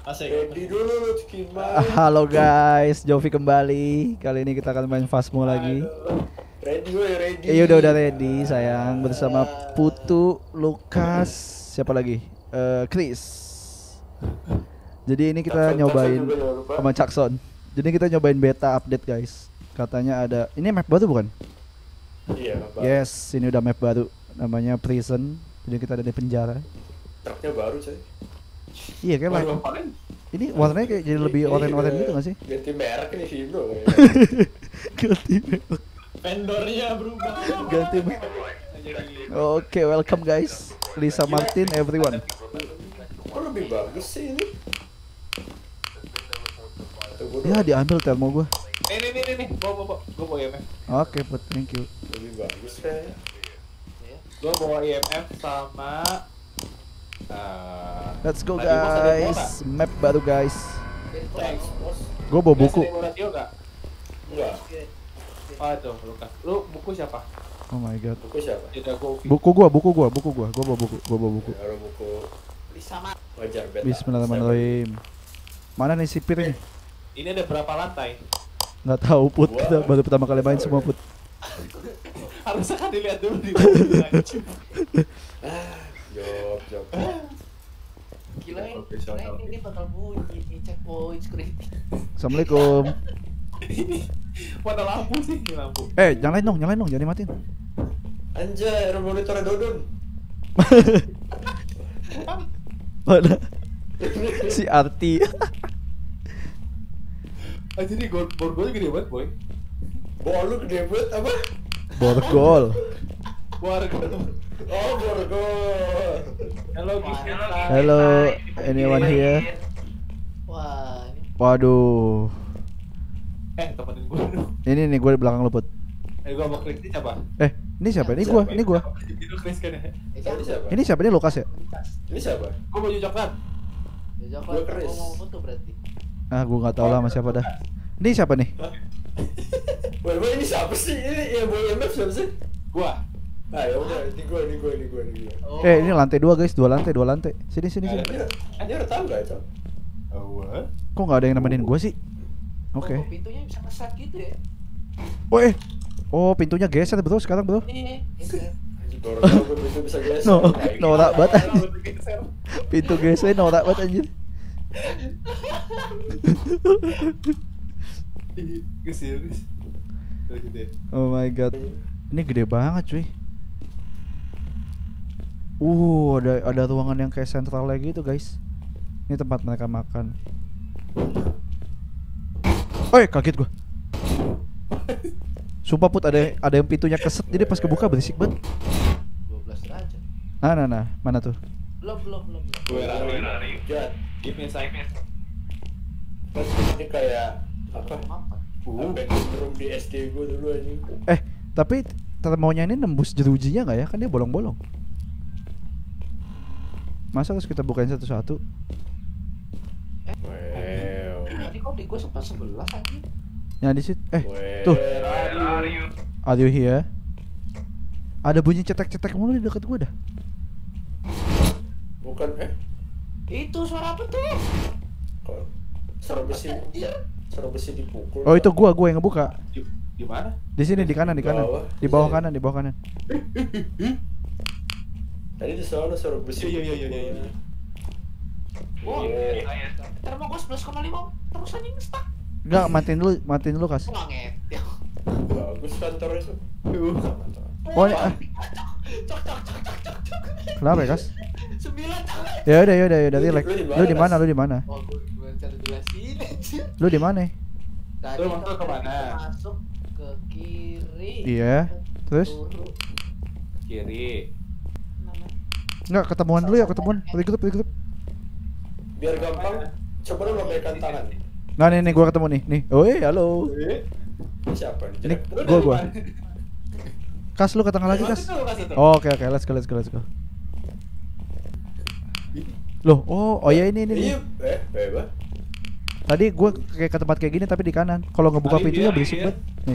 Ready dulu, gimana? Halo guys, Jovi kembali. Kali ini kita akan main Phasmo lagi. Ready gue, ready. Iya udah ready sayang. Bersama Putu, Lukas, siapa lagi? Chris. Jadi ini kita nyobain sama Jackson. Jadi kita nyobain beta update guys. Katanya ada, ini map baru bukan? Iya, Bang. Yes, ini udah map baru. Namanya Prison. Jadi kita ada di penjara. Truknya baru, coy. Iya kayak like, ini warnanya kayak jadi lebih oranye-oranye gitu gak sih? Ganti merek ini Vino. Ganti merek. Vendornya berubah. Ganti merek. Oke, welcome guys. Lisa Martin, everyone. Kok lebih bagus sih ini? Ya diambil termo gua. Nih, bawa. Gua bawa IMF. Oke, put, thank you. Lebih bagus ya. Gua bawa IMF sama Let's go tadi Mas ada guys. Map baru guys. Thanks, bos. Gua bawa buku. Radio enggak? Enggak. Oh, tuh, Lukas. Lu buku siapa? Oh my god. Buku siapa? Tidak gua. Buku gua. Gua bawa buku. Ada buku Sama. wajar beta. Bismillahirrahmanirrahim. Mana nih sipir ini? Ini ada berapa lantai? Nggak tahu put. Kita baru pertama kali main semua put. Harusnya kan dilihat dulu di. Job. Gila ini bakal bunyi checkpoint security. Assalamualaikum. Mana lampu sih? Ini lampu. Nyalain dong, jangan dimatiin. Anjay, monitornya Dodon. Mana? Si Arti. Aja nih borgolnya gede banget, boy. Bol lu gede banget apa? Borgol. Borgol. Oh, borgol. Halo, Gisel. Hello, anyone here? Wah, ini Waduh. Temenin gua dulu. Ini nih gue di belakang lu put. Gua mau Chris ini siapa? Ini siapa? Ini gua. Itu Chris kan ya? Ini siapa? Ini siapa? Ini Lukas ya? Ini siapa? Gua baju coklat. ya Gua coklat Chris. mau foto berarti. Ah, gue nggak tahu lah sama siapa dah. Ini siapa nih? Wah, ini siapa sih? Ini yang bawa MF siapa sih? Gua. Ah, ya udah, ini gua. Oh. Ini lantai 2 guys, dua lantai. Sini. Anjir, udah tahu enggak itu? What? Kok nggak ada yang nemenin gue sih? Oke. Oh, pintunya bisa ngesak gitu ya. Oh, pintunya geser bro sekarang bro. Nih, Anjir, baru tahu gua pintu bisa geser. Norak banget anjir. Pintu geser norak banget anjir. Gue serius. Oh my god. Ini gede banget cuy. Ada ruangan yang kayak sentral lagi gitu guys. Ini tempat mereka makan. Kaget gua. Sumpah put ada yang pintunya keset jadi pas kebuka berisik banget. 12 derajat. Nah, mana tuh? Belum. Gue rari. Jat, Give me a sign. pas ini kayak apa? Abandoned room di SD gua dulu anjing. Tapi termonya ini nembus jerujinya nggak ya? Kan dia bolong-bolong. Masa harus kita bukain satu-satu? Wow. Tadi kok di gua sempat 11 aja. Yang di situ. Tuh. Are you here? Ada bunyi cetek-cetek mulu di dekat gua dah. Bukan Itu suara apa tuh? kok seru besi dipukul. Oh, itu gua yang ngebuka. Di mana? Di sini di kanan. Bawah. Di bawah kanan. Tadi di sana seru besi. Iya. Wah, termo gua 11,5 terus anjing stuck. Enggak, matiin dulu Kas. Wah, ngetil. Bagus kantornya tuh. Oh, ini, Cok. kenapa ya Kas? 9 Ya udah relax. Lu di mana? Oh, gua cari jelasin anjir. Lu di mana? Tadi Lu masuk ke mana? Masuk ke kiri. Iya. Terus? Turun. Kiri. Enggak, ketemuan dulu ya, Regroup. Biar gampang, coba lu lambaikan tangan. Nah, nih gua ketemu nih. Halo. Ini siapa nih? Ini gua. Kas, lu ke tengah lagi, Kas. Oh, oke, let's go. Loh, iya ini. Iya, bebas. Tadi gue kayak ke tempat kayak gini tapi di kanan. Kalau ngebuka pintunya berisik banget. Nih.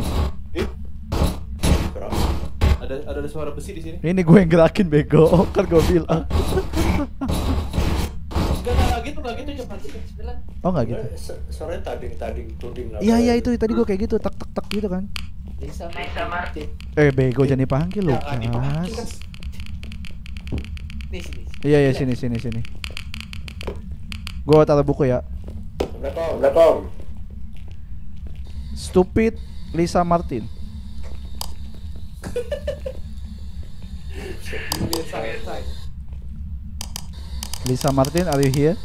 Ada suara besi di sini. Ini gue yang gerakin bego. Kan gue bilang. Enggak gitu nggak gitu jam 9. Oh nggak gitu. Suaranya tading tuding. Iya itu tadi gue kayak gitu tak tak tak gitu kan. Lisa Martin. Bego jangan dipanggil lu. Jangan dipanggil, Kas. Nih sini. Iya sini. Gue taruh buku ya. Assalamualaikum. Stupid Lisa Martin. Lisa Martin, are you here?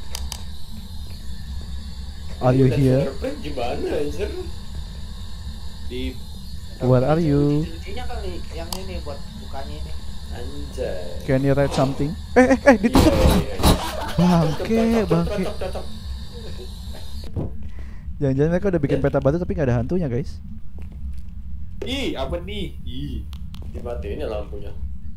Are you here? Gimana anjir? Di Where are you? Kuncinya kali yang ini buat bukanya ini. Anjay. Can you write something? Ditutup. Bangke. Cocok. Jangan-jangan mereka udah bikin peta batu tapi nggak ada hantunya guys. ih apa nih? Ih. Dimatiin ya lampunya.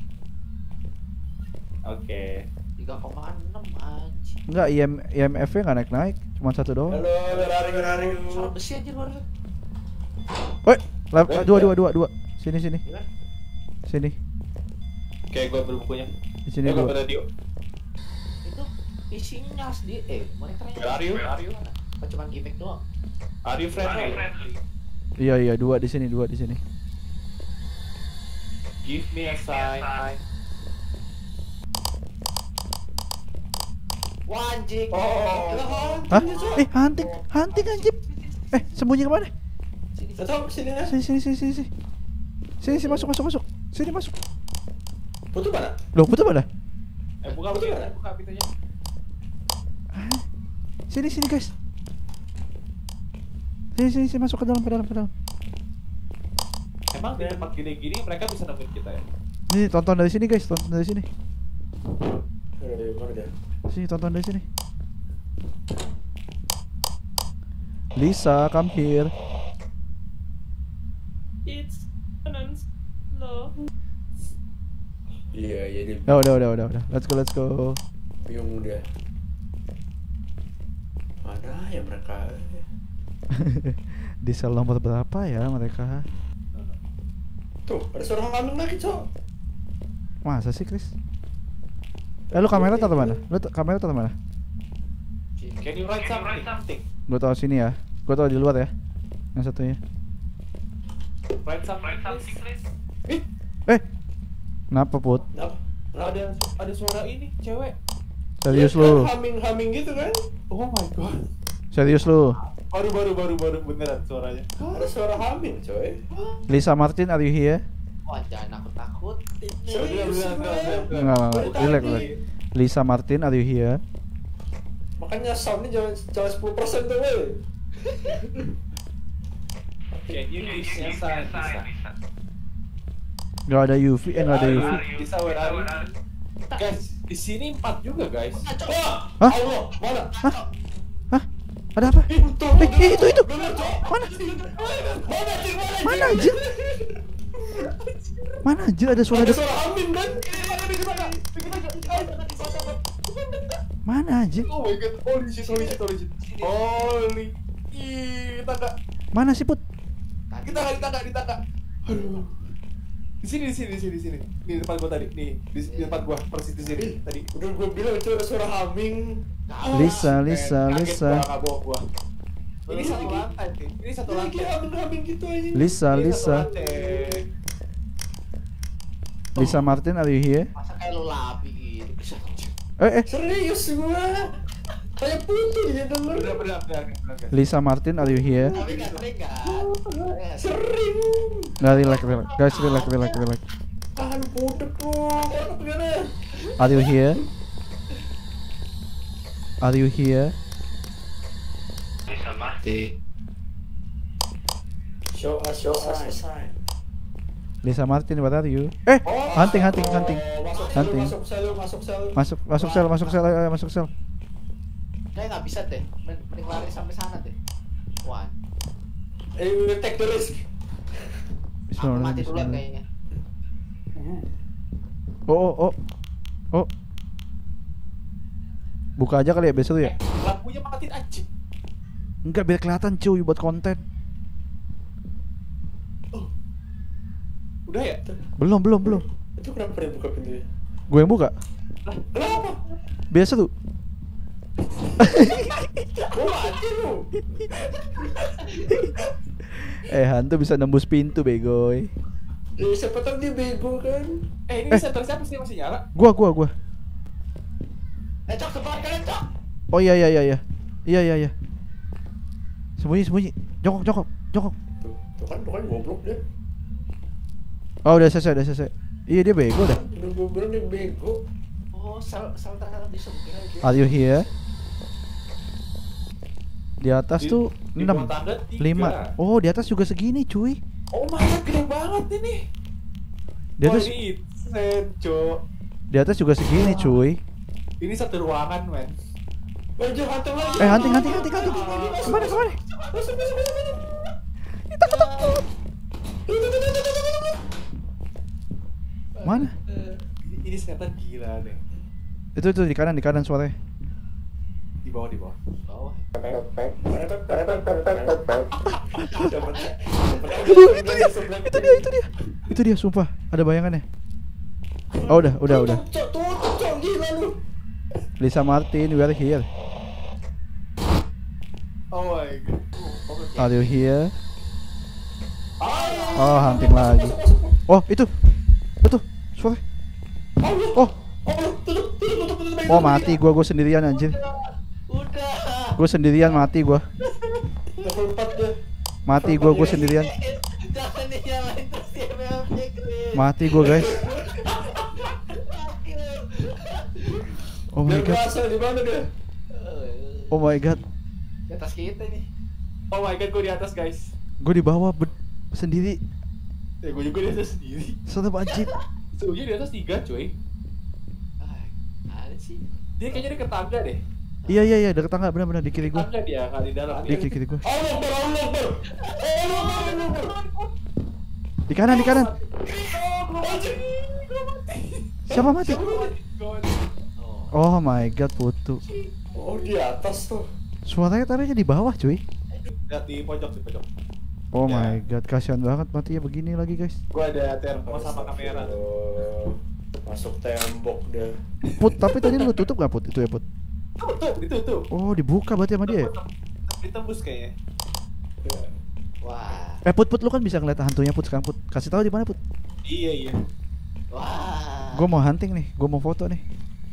Oke. 3,6 anjing. Enggak, IMF-nya nggak naik-naik, cuma satu doang. Halo, lari. Suara besi aja luar. Woi, dua. Sini. Sini. Oke, gue berbukunya. Di sini Gue dua. radio. Itu isinya di monitornya. Where are you? Apa cuma gimmick doang? Are you friendly? Iya, dua di sini. Give me a sign. Wah anjing. Oh. Hah? Hunting anjing. Sembunyi kemana? Sini. Sini masuk. Sini masuk. Putu mana? Loh, Putu mana? Buka pintunya. Sini guys. Sini masuk ke dalam. Emang di tempat gini-gini mereka bisa nemuin kita ya? Nih, tonton dari sini guys, Mana dia? Sini, tonton dari sini. Lisa, come here. It's Anand's love. Iya, dia Udah. Let's go. bingung dia. Mana ya mereka? Di sel nomor berapa ya mereka? Tuh, ada suara kambing lagi, Cok. Masa sih, Chris? Lu kamera taruh mana? Kamera taruh mana? Can you write something? Gua taruh sini ya. Gua taruh di luar ya. Yang satunya. Write something, please. Kenapa, Put? Ada suara ini, cewek. Serius Iya, lu? kan, Humming gitu kan? Oh my god. Serius lu? Baru beneran suaranya. Ada suara humming, coy. Lisa Martin, are you here? Wah jangan takut. Serius, Enggak. Relax. Lisa Martin, are you here? Makanya soundnya jangan 10% tuh, weh. Can you give me a sign, Lisa? Nggak ada UV, nggak ada UV. Lisa, where are you? Guys, di sini 4 juga, guys. Wah, Hah? Allah, mana? Hah? Ada apa? Itu. Itu. Mana? Mana anjir? Mana anjir ada suara Ada depan? suara humming kan? Mana anjir? Oh my god, holy shit. Holy. Ih, tangga. Mana sih, Put? Di tangga. Aduh. Di sini. Di depan gua tadi. Nih, di depan gua persis di sini tadi. Udah gue bilang itu ada suara humming. Lisa. Kaget gua, nggak bohong gua. Ini satu lantai, nih. Ini satu Lagi lantai. humming gitu aja. Lisa. Ini satu lantai. Lisa Martin, are you here? Masa kayak lu lapi gitu. Serius gua. Kayak putu dia denger. Benar. Lisa Martin, are you here? Tapi nggak sering kan? Sering. Nggak, relax. Guys, relax. Lu budek lu. Mana begini? Are you here? Bisa mati. Show us a sign. Lisa Martin, where are you? Hunting. Hunting. Masuk sel. Kayak nggak bisa deh. Mending lari sampai sana deh. Wah. We take the risk. Aku mati duluan kayaknya. Oh. Buka aja kali ya besok ya? Lampunya matiin anjing. Enggak, biar kelihatan cuy buat konten. Udah ya? Belum. Itu kenapa dia buka pintunya? Gue yang buka. Kenapa? Biasa tuh. Gua mati lu. Hantu bisa nembus pintu begoy. Ya siapa tahu dia bego kan. Ini center siapa sih masih nyala? Gua. Cok, sebelah kalian, Cok. Oh iya. Iya. Sembunyi. Jongkok. Tuh kan goblok dia. Oh udah selesai. Iya dia bego dah. Udah gua bilang dia bego. Oh, sel ternyata bisa kira gitu. Are you here? Di atas tuh Di 6, bawah tangga 3. 5. Oh di atas juga segini cuy. Oh my god, gede banget ini. Di atas, ini Cok. di atas juga segini cuy. Ini satu ruangan, men. Lanjut hantu lagi. Hunting. Kemana? Masuk. Mana? Ini setan gila deh. Itu di kanan suaranya. Di bawah. Bawah. Itu dia sumpah. Ada bayangannya. Oh udah. Tutup, gila lu. Lisa Martin, we are here. Oh my god. Are you here? Oh hunting lagi. Oh itu suara. Oh mati gua sendirian anjir. Udah. Gua sendirian mati gua. Level 4 dia. Mati gua sendirian. Jangan dinyalain terus ya, Chris. Mati gua guys. Oh my Dia god. berasal di mana dia? Oh my god. Di atas kita nih. Oh my god, gue di atas, guys. Gue di bawah sendiri. Gue juga di atas sendiri. Serem anjir. Suhunya di atas 3, cuy. Ada sih. Dia kayaknya di ke tangga deh. Iya dekat tangga benar-benar di kiri gua. Tangga dia, nggak di dalam. Di kiri gua. Allah Akbar. Di kanan. Siapa mati? Oh my god, Putu. Oh di atas tuh. Suaranya tadinya di bawah, cuy. Lihat di pojok. Oh Ya. my god, kasihan banget matinya begini lagi, guys. Gue ada termos sama kamera. Masuk tembok dia. Put, tapi tadi lu tutup gak Put? Itu ya Put? Ditutup. Oh, dibuka berarti sama dia ya? Ditembus kayaknya. Wah. Put, lu kan bisa ngeliat hantunya Put sekarang Put. Kasih tahu di mana Put? Iya. Wah. Gua mau hunting nih, gua mau foto nih.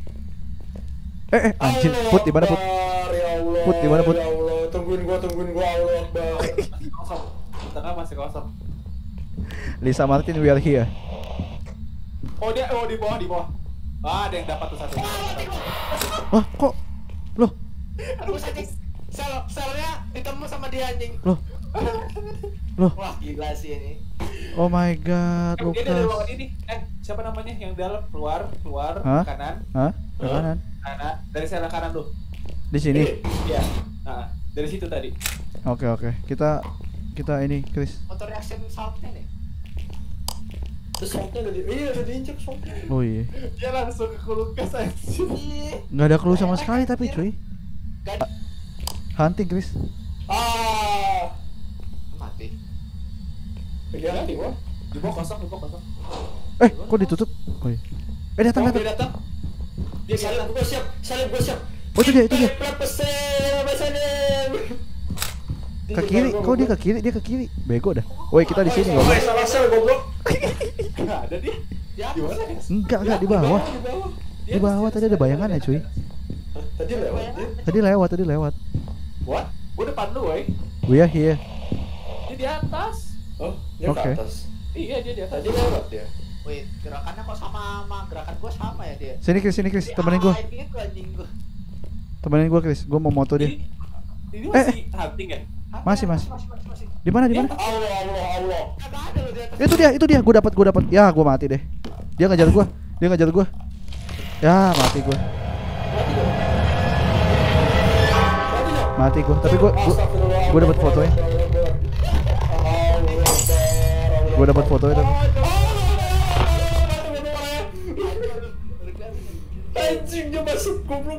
Anjir, Put di mana Put? Ya Allah. Put, di mana, Put? Ya Allah, tungguin gua Allah Akbar. Kosong. Tengah masih kosong. Lisa Martin, we are here. Oh dia, di bawah. Ada yang dapat tuh satu. Wah, kok? Loh, Aduh, anjing. Selnya ditemu sama dia anjing. loh. Wah, gila sih ini. Oh my god, Dia dari ruangan Lukas. ini. Siapa namanya yang dalam keluar Hah? kanan. Hah? Ke kanan? Kanan. Dari sel kanan tuh. Di sini. Iya. Nah, dari situ tadi. Oke. Kita ini, Chris. Motor reaction soundnya nih. Terus soundnya udah diinjek soundnya. Oh iya. Dia langsung ke Lukas aja. Nggak ada clue sama sekali tapi cuy. Hunting, Chris. Mati. Dia nanti gua. Di bawah kosong. Kok ditutup? Oh iya. Datang. Dia datang. Dia Salib gua siap. Oh itu dia. Ke kiri, kok dia ke kiri? Dia ke kiri. Bego dah. Woi, kita di sini Oh, goblok. salah sel goblok. Nggak ada dia. Di mana? Enggak di bawah. Di bawah tadi ada bayangannya cuy. Tadi lewat dia. Tadi lewat. What? Gua depan lu, woy. We are here. Dia di atas. Oh, dia Oke. ke atas. Iya, dia di atas. Tadi lewat dia. Wait, gerakannya kok sama gerakan gua sama ya dia? Sini Chris, temenin gua. Gitu anjing gua. Temenin gua Chris, gua mau moto dia. Ini masih hunting ya? Masih. Di mana? Allah. Kagak ada loh di atas. Itu dia. Gua dapat. Ya, gua mati deh. Dia ngejar gua. Ya, mati gua. Tapi gua dapat fotonya. Tapi. Anjing dia masuk goblok.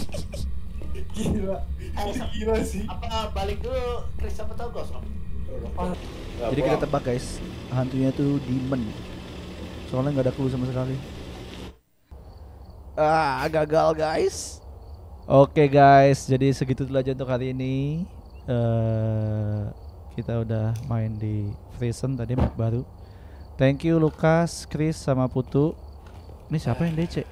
Gila sih. Apa balik dulu Chris sama tahu gosong? Jadi kita tebak guys, hantunya tuh demon. Soalnya nggak ada clue sama sekali. Gagal guys. Oke guys, jadi segitu dulu aja untuk hari ini. Kita udah main di Prison tadi map baru. Thank you Lukas, Chris sama Putu. Ini siapa yang DC?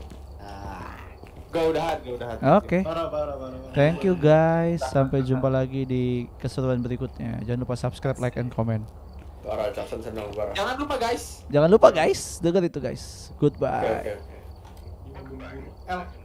Gak udahan. Oke. Thank you guys. Sampai jumpa lagi di keseruan berikutnya. Jangan lupa subscribe, like, and comment. Parah, Jackson senang parah. Jangan lupa guys. Jangan lupa guys, dengar itu guys. Goodbye. Oke. El,